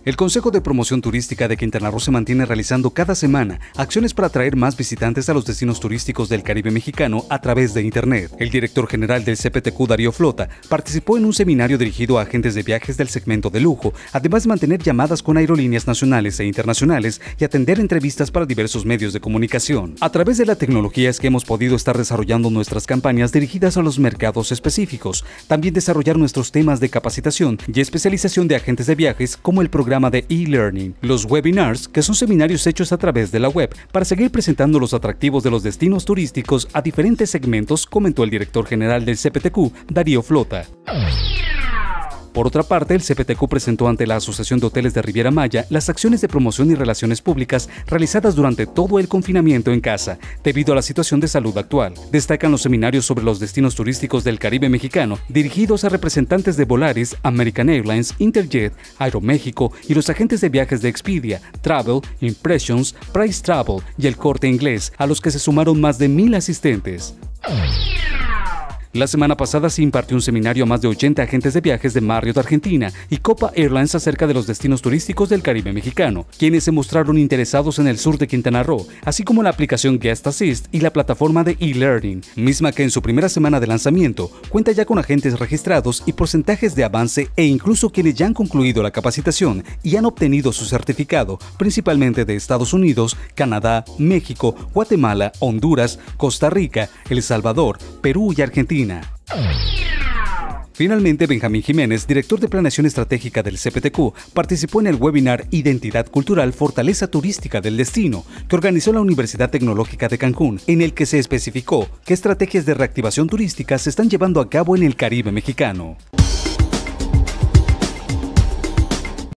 El Consejo de Promoción Turística de Quintana Roo se mantiene realizando cada semana acciones para atraer más visitantes a los destinos turísticos del Caribe mexicano a través de Internet. El director general del CPTQ, Darío Flota, participó en un seminario dirigido a agentes de viajes del segmento de lujo, además de mantener llamadas con aerolíneas nacionales e internacionales y atender entrevistas para diversos medios de comunicación. A través de la tecnología es que hemos podido estar desarrollando nuestras campañas dirigidas a los mercados específicos, también desarrollar nuestros temas de capacitación y especialización de agentes de viajes como el programa de e-learning, los webinars, que son seminarios hechos a través de la web, para seguir presentando los atractivos de los destinos turísticos a diferentes segmentos, comentó el director general del CPTQ, Darío Flota. Por otra parte, el CPTQ presentó ante la Asociación de Hoteles de Riviera Maya las acciones de promoción y relaciones públicas realizadas durante todo el confinamiento en casa, debido a la situación de salud actual. Destacan los seminarios sobre los destinos turísticos del Caribe mexicano, dirigidos a representantes de Volaris, American Airlines, Interjet, Aeroméxico y los agentes de viajes de Expedia, Travel, Impressions, Price Travel y El Corte Inglés, a los que se sumaron más de 1,000 asistentes. La semana pasada se impartió un seminario a más de 80 agentes de viajes de Marriott Argentina y Copa Airlines acerca de los destinos turísticos del Caribe mexicano, quienes se mostraron interesados en el sur de Quintana Roo, así como la aplicación Guest Assist y la plataforma de e-learning, misma que en su primera semana de lanzamiento cuenta ya con agentes registrados y porcentajes de avance e incluso quienes ya han concluido la capacitación y han obtenido su certificado, principalmente de Estados Unidos, Canadá, México, Guatemala, Honduras, Costa Rica, El Salvador, Perú y Argentina. Finalmente, Benjamín Jiménez, director de Planeación Estratégica del CPTQ, participó en el webinar Identidad Cultural, Fortaleza Turística del Destino, que organizó la Universidad Tecnológica de Cancún, en el que se especificó qué estrategias de reactivación turística se están llevando a cabo en el Caribe mexicano.